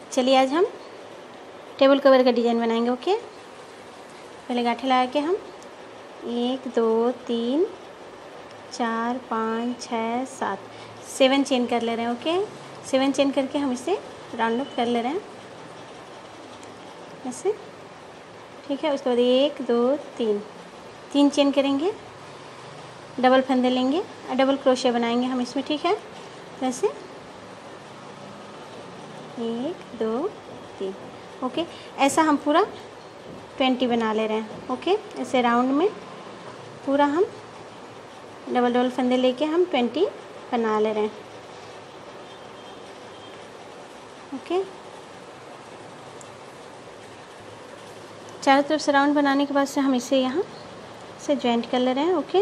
चलिए आज हम टेबल कवर का डिज़ाइन बनाएंगे। ओके, पहले गांठे लगा के हम 1 2 3 4 5 6 7 7 चेन कर ले रहे हैं। ओके, 7 चेन करके हम इसे राउंड अप कर ले रहे हैं ऐसे, ठीक है। उसके बाद 1 2 3 चेन करेंगे, डबल फंदे लेंगे और डबल क्रोशिया बनाएंगे हम इसमें, ठीक है। वैसे 1 2 3। ओके, ऐसा हम पूरा 20 बना ले रहे हैं। ओके, ऐसे राउंड में पूरा हम डबल फंदे लेके हम 20 बना ले रहे हैं। ओके, चारों तरफ से राउंड बनाने के बाद से हम इसे यहाँ से जॉइंट कर ले रहे हैं। ओके,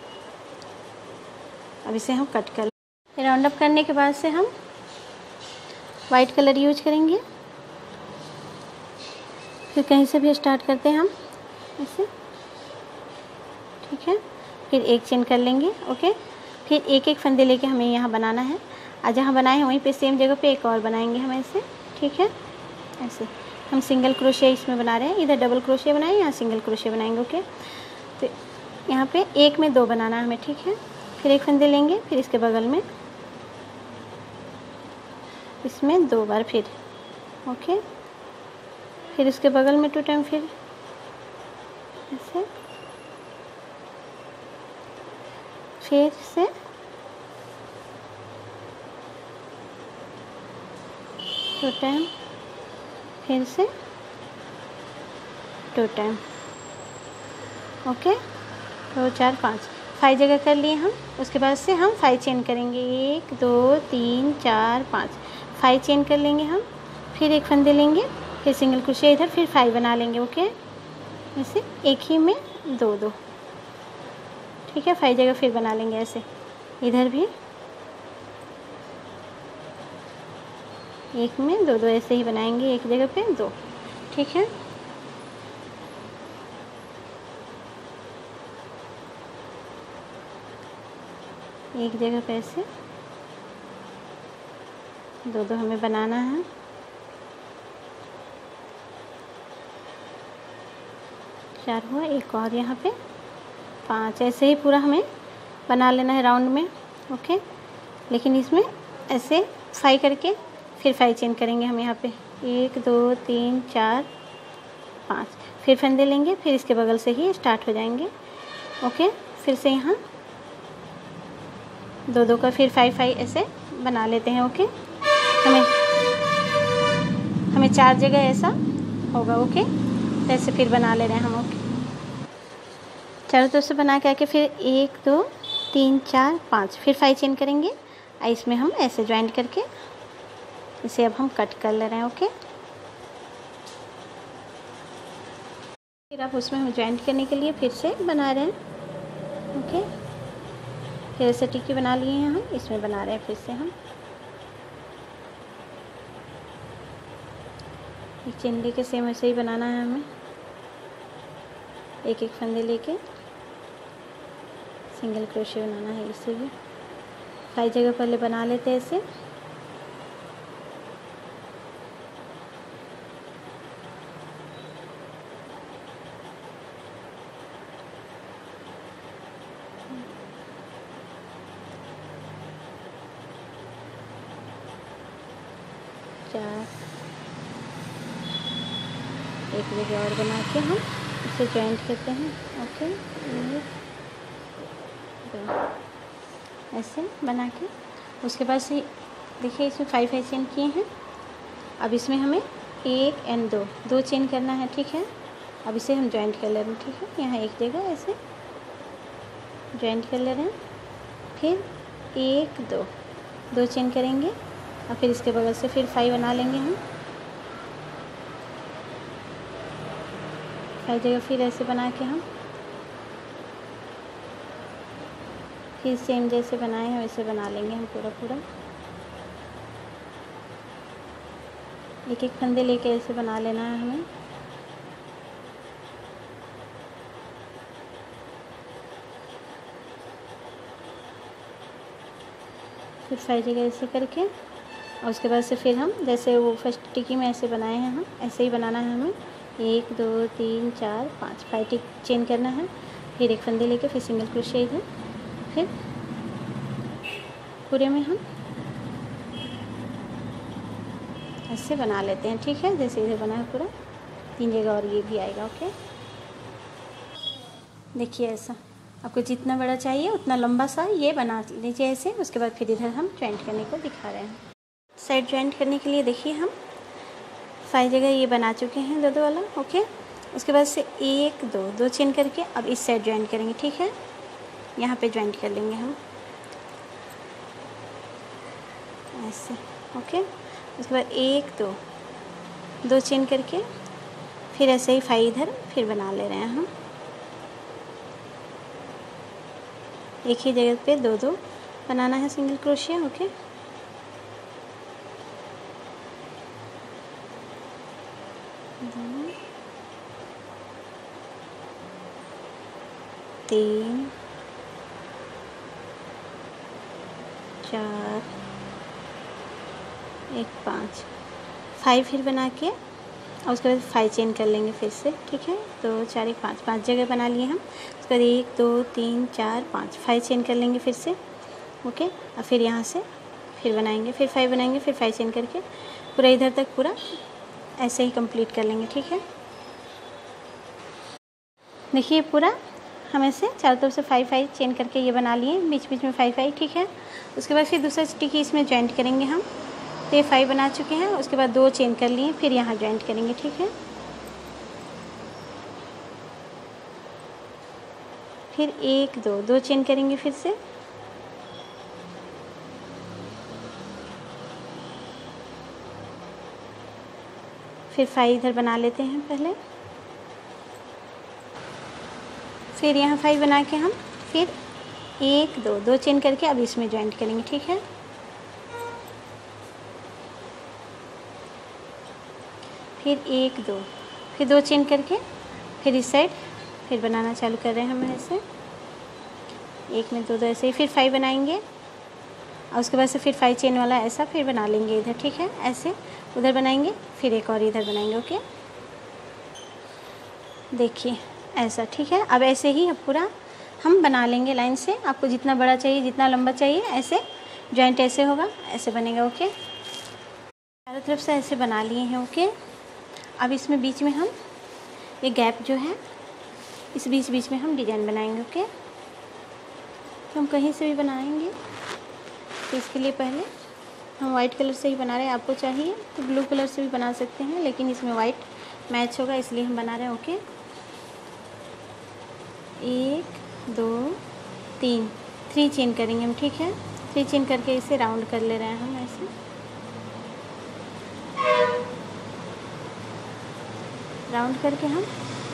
अब इसे हम कट कर ले। राउंड अप करने के बाद से हम वाइट कलर यूज करेंगे। फिर कहीं से भी स्टार्ट करते हैं हम ऐसे, ठीक है। फिर एक चेन कर लेंगे। ओके, फिर एक एक फंदे लेके हमें यहाँ बनाना है, और जहाँ बनाए हैं वहीं पे सेम जगह पे एक और बनाएंगे हम ऐसे, ठीक है। ऐसे हम सिंगल क्रोशिया इसमें बना रहे हैं, इधर डबल क्रोशिया बनाए, यहाँ सिंगल क्रोशिया बनाएंगे। ओके, तो यहाँ पे एक में 2 बनाना है हमें, ठीक है। फिर एक फंदे लेंगे, फिर इसके बगल में इसमें 2 बार फिर, ओके। फिर इसके बगल में 2 टाइम फिर ऐसे, फिर से 2 टाइम, फिर से 2 टाइम। ओके, 2 4 5 जगह कर लिए हम। उसके बाद से हम 5 चेन करेंगे, 1 2 3 4 5 चेन कर लेंगे हम। फिर एक फंदे लेंगे, फिर सिंगल क्रोशिया इधर, फिर 5 बना लेंगे। ओके, ऐसे एक ही में 2 ठीक है। 5 जगह फिर बना लेंगे ऐसे, इधर भी एक में 2 ऐसे ही बनाएंगे, एक जगह पे 2, ठीक है। एक जगह पे ऐसे 2 हमें बनाना है। चार हुआ, एक और यहाँ पे 5, ऐसे ही पूरा हमें बना लेना है राउंड में। ओके, लेकिन इसमें ऐसे 5 करके फिर 5 चेन करेंगे हम यहाँ पे, 1 2 3 4 5, फिर फंदे लेंगे, फिर इसके बगल से ही स्टार्ट हो जाएंगे। ओके, फिर से यहाँ 2 का फिर 5 ऐसे बना लेते हैं। ओके, हमें 4 जगह ऐसा होगा। ओके, तो ऐसे फिर बना ले रहे हैं हम। ओके, चारों तरफ से बना के आके फिर 1 2 3 4 5 फिर 5 चेन करेंगे, और इसमें हम ऐसे ज्वाइंट करके इसे अब हम कट कर ले रहे हैं। ओके, फिर अब उसमें हम ज्वाइंट करने के लिए फिर से बना रहे हैं। ओके, फिर ऐसे टिक्की बना लिए हैं हम, इसमें बना रहे हैं फिर से हम एक चेन लेके, सेम ऐसे ही बनाना है हमें, एक एक फंदे लेके सिंगल क्रोशिया बनाना है। इसे भी 5 जगह पहले बना लेते हैं ऐसे, चार, एक जगह और बना के हम इसे जॉइंट करते हैं। ओके, ऐसे बना के उसके बाद से देखिए इसमें 5 चेन किए हैं। अब इसमें हमें 1 और 2 चेन करना है, ठीक है। अब इसे हम जॉइंट कर ले रहे हैं, ठीक है। यहाँ एक जगह ऐसे जॉइंट कर ले रहे हैं, फिर 1 2 चेन करेंगे, और फिर इसके बगल से फिर 5 बना लेंगे हम। 5 जगह फिर ऐसे बना के हम फिर सेम जैसे बनाए हैं वैसे बना लेंगे हम पूरा एक एक फंदे लेके ऐसे बना लेना है हमें। फिर 5 जगह ऐसे करके और उसके बाद से फिर हम जैसे वो फर्स्ट टिक्की में ऐसे बनाए हैं हम ऐसे ही बनाना है हमें। 1 2 3 4 5 5 टिक चेन करना है। फिर एक फंदे लेके फिर सिंगल क्रोशिया इधर, फिर पूरे में हम ऐसे बना लेते हैं। ठीक है, जैसे इधर बना है पूरा 3 जगह और ये भी आएगा। ओके, देखिए ऐसा आपको जितना बड़ा चाहिए उतना लंबा सा ये बना लीजिए ऐसे। उसके बाद फिर इधर हम जॉइंट करने को दिखा रहे हैं। साइड जॉइंट करने के लिए देखिए हम 5 जगह ये बना चुके हैं 2 2 वाला। ओके, उसके बाद से 1 2 2 चेन करके अब इस साइड जॉइंट करेंगे। ठीक है, यहाँ पे जॉइंट कर लेंगे हम ऐसे। ओके, उसके बाद 1 2 2 चेन करके फिर ऐसे ही 5 इधर फिर बना ले रहे हैं हम एक ही जगह पे 2 2 बनाना है सिंगल क्रोशिया। ओके, तीन 4 1 5 5 फिर बना के और उसके बाद 5 चेन कर लेंगे फिर से। ठीक है, 2 4 1 5 5 जगह बना लिए हम। उसके बाद 1 2 3 4 5 5 चेन कर लेंगे फिर से। ओके, और फिर यहाँ से फिर बनाएंगे, फिर 5 बनाएंगे, फिर 5 चेन करके पूरा इधर तक पूरा ऐसे ही कंप्लीट कर लेंगे। ठीक है, देखिए पूरा हम ऐसे चारों तरफ से 5 5 चेन करके ये बना लिए, बीच बीच में 5 5। ठीक है, उसके बाद फिर दूसरा टिक्की इसमें जॉइंट करेंगे हम। तो ये 5 बना चुके हैं, उसके बाद 2 चेन कर लिए, फिर यहाँ जॉइंट करेंगे। ठीक है, फिर 1 2 2 चेन करेंगे फिर से, फिर 5 इधर बना लेते हैं पहले, फिर यहाँ 5 बना के हम फिर 1 2 2 चेन करके अब इसमें जॉइंट करेंगे। ठीक है, फिर 1 2 फिर 2 चेन करके फिर इस साइड फिर बनाना चालू कर रहे हैं हम ऐसे एक में 2 2 ऐसे ही। फिर 5 बनाएंगे और उसके बाद से फिर 5 चेन वाला ऐसा फिर बना लेंगे इधर। ठीक है, ऐसे उधर बनाएंगे, फिर एक और इधर बनाएंगे। ओके, देखिए ऐसा। ठीक है, अब ऐसे ही अब पूरा हम बना लेंगे लाइन से। आपको जितना बड़ा चाहिए जितना लंबा चाहिए ऐसे जॉइंट ऐसे होगा, ऐसे बनेगा। ओके, चारों तरफ से ऐसे बना लिए हैं। ओके, अब इसमें बीच में हम ये गैप जो है इस बीच बीच में हम डिज़ाइन बनाएंगे। ओके, तो हम कहीं से भी बनाएंगे। तो इसके लिए पहले हम वाइट कलर से ही बना रहे हैं। आपको चाहिए तो ब्लू कलर से भी बना सकते हैं, लेकिन इसमें वाइट मैच होगा इसलिए हम बना रहे हैं। ओके, 1 2 3 चेन करेंगे हम। ठीक है, 3 चेन करके इसे राउंड कर ले रहे हैं हम ऐसे, राउंड करके हम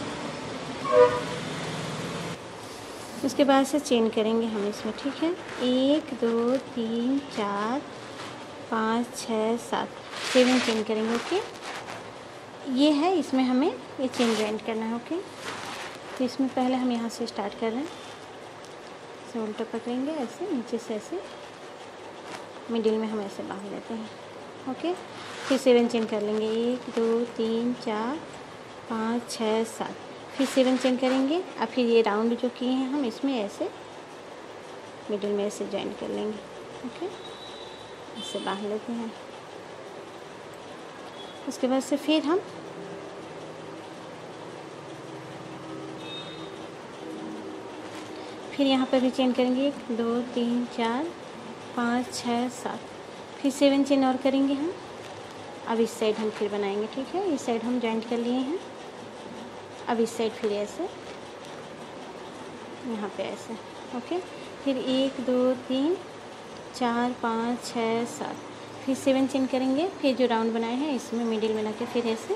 उसके बाद से चेन करेंगे हम इसमें। ठीक है, 1 2 3 4 5 6 7 7 चेन करेंगे। ओके, ये है इसमें हमें ये चेन जॉइंट करना है। ओके, तो इसमें पहले हम यहाँ से स्टार्ट कर रहे हैं, इसे उल्टा पकड़ेंगे ऐसे नीचे से ऐसे, मिडिल में हम ऐसे बांध लेते हैं। ओके, फिर 7 चेन कर लेंगे, 1 2 3 4 5 6 7 फिर 7 चेन करेंगे। अब फिर ये राउंड जो किए हैं हम इसमें ऐसे मिडिल में ऐसे जॉइन कर लेंगे। ओके, ऐसे बांध लेते हैं। उसके बाद से फिर हम फिर यहाँ पर भी चेन करेंगे, 1 2 3 4 5 6 7 फिर 7 चेन और करेंगे हम। अब इस साइड हम फिर बनाएंगे। ठीक है, इस साइड हम जॉइंट कर लिए हैं। अब इस साइड फिर ऐसे यहाँ पे ऐसे। ओके, फिर 1 2 3 4 5 6 7 फिर 7 चेन करेंगे। फिर जो राउंड बनाए हैं इसमें मिडिल में लगे, फिर ऐसे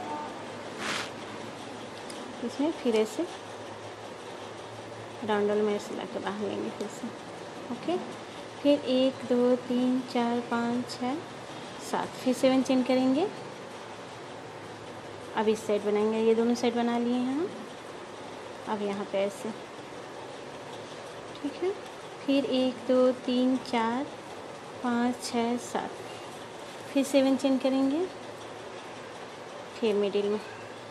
इसमें फिर ऐसे राउंड में ऐसे लाके बांध लेंगे फिर से। ओके, फिर 1 2 3 4 5 6 7 फिर 7 चेन करेंगे। अब इस साइड बनाएंगे, ये दोनों साइड बना लिए हैं हम। अब यहाँ पे ऐसे। ठीक है, फिर 1 2 3 4 5 6 7 फिर 7 चेन करेंगे, फिर मिडिल में,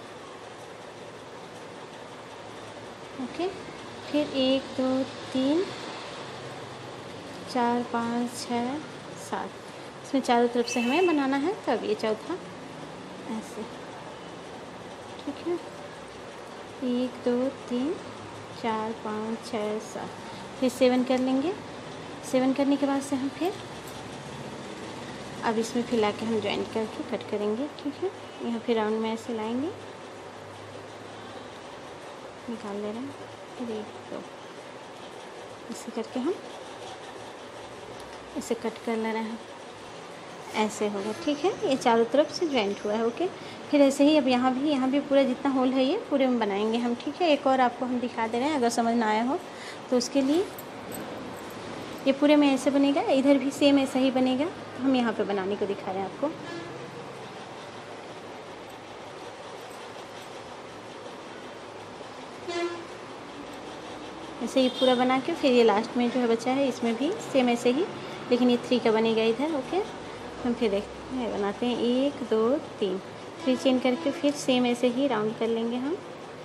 ओके। फिर 1 2 3 4 5 6 7, इसमें चारों तरफ से हमें बनाना है। तो अब ये चौथा ऐसे, ठीक है। 1 2 3 4 5 6 7, फिर 7 कर लेंगे। 7 करने के बाद से हम फिर अब इसमें फिर लाके हम ज्वाइंट करके कट करेंगे, ठीक है। यहाँ फिर राउंड में ऐसे लाएंगे, निकाल ले रहे हैं, फिर 1 2 ऐसे करके हम इसे कट कर ले रहे हैं, ऐसे होगा, ठीक है। ये चारों तरफ से ज्वाइंट हुआ है, ओके। फिर ऐसे ही अब यहाँ भी पूरा जितना होल है ये पूरे में बनाएंगे हम, ठीक है। एक और आपको हम दिखा दे रहे हैं, अगर समझ ना आया हो तो उसके लिए ये पूरे में ऐसे बनेगा, इधर भी सेम ऐसा ही बनेगा। हम यहाँ पे बनाने को दिखा रहे हैं आपको। ऐसे ही पूरा बना के फिर ये लास्ट में जो है बचा है इसमें भी सेम ऐसे ही, लेकिन ये 3 का बनेगा इधर, ओके। हम फिर देखते हैं, बनाते हैं 1 2 3, 3 चेन करके फिर सेम ऐसे ही राउंड कर लेंगे हम।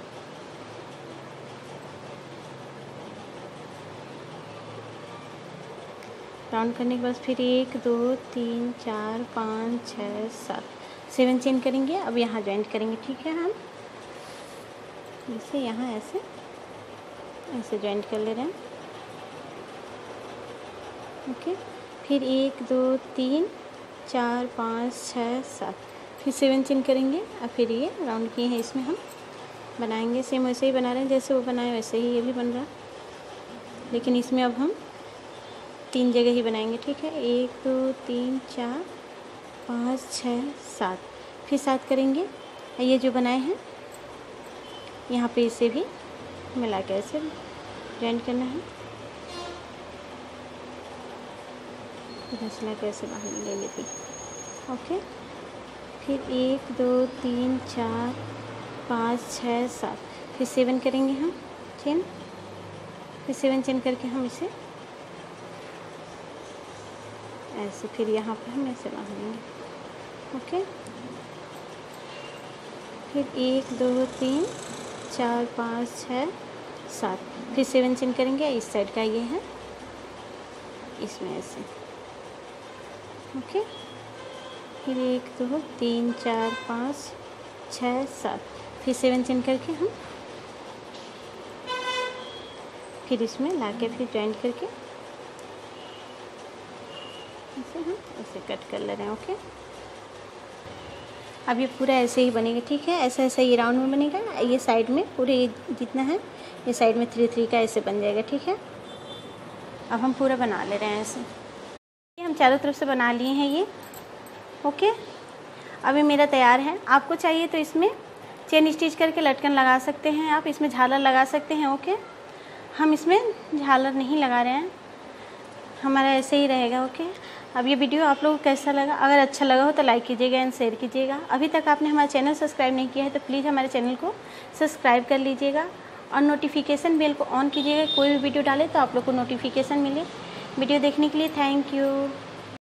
राउंड करने के बाद फिर 1 2 3 4 5 6 7, 7 चेन करेंगे। अब यहाँ ज्वाइंट करेंगे, ठीक है। हम जैसे यहाँ ऐसे ज्वाइंट कर ले रहे हैं, ओके। फिर 1 2 3 4 5 6 7, फिर 7 चेन करेंगे। अब फिर ये राउंड किए हैं इसमें हम बनाएंगे, सेम वैसे ही बना रहे हैं जैसे वो बनाए वैसे ही ये भी बन रहा है, लेकिन इसमें अब हम 3 जगह ही बनाएंगे, ठीक है। 1 2 3 4 5 6 7, फिर 7 करेंगे। ये जो बनाए हैं यहाँ पे इसे भी मिला के ऐसे ज्वाइंट करना है, इधर से ला के ऐसे बाहर ले लेती, ओके। फिर 1 2 3 4 5 6 7, फिर 7 करेंगे हम चेन, फिर 7 चेन करके हम इसे ऐसे फिर यहाँ पे हम ऐसे बांध लेंगे, ओके। फिर 1 2 3 4 5 6 7, फिर 7 चेन करेंगे। इस साइड का ये है, इसमें ऐसे, ओके। फिर 1 2 3 4 5 6 7, फिर 7 चेन करके हम फिर इसमें लाके फिर ज्वाइंट करके ऐसे हम ऐसे कट कर ले रहे हैं, ओके। अब ये पूरा ऐसे ही बनेगा, ठीक है। ऐसा ऐसा ये राउंड में बनेगा, ये साइड में पूरे जितना है ये साइड में 3 3 का ऐसे बन जाएगा, ठीक है। अब हम पूरा बना ले रहे हैं ऐसे, ये हम चारों तरफ से बना लिए हैं ये, ओके। अब ये मेरा तैयार है। आपको चाहिए तो इसमें चेन स्टिच करके लटकन लगा सकते हैं, आप इसमें झालर लगा सकते हैं, ओके। हम इसमें झालर नहीं लगा रहे हैं, हमारा ऐसे ही रहेगा, ओके। अब ये वीडियो आप लोगों को कैसा लगा? अगर अच्छा लगा हो तो लाइक कीजिएगा एंड शेयर कीजिएगा। अभी तक आपने हमारा चैनल सब्सक्राइब नहीं किया है तो प्लीज़ हमारे चैनल को सब्सक्राइब कर लीजिएगा और नोटिफिकेशन बेल को ऑन कीजिएगा। कोई भी वीडियो डाले तो आप लोग को नोटिफिकेशन मिले। वीडियो देखने के लिए थैंक यू।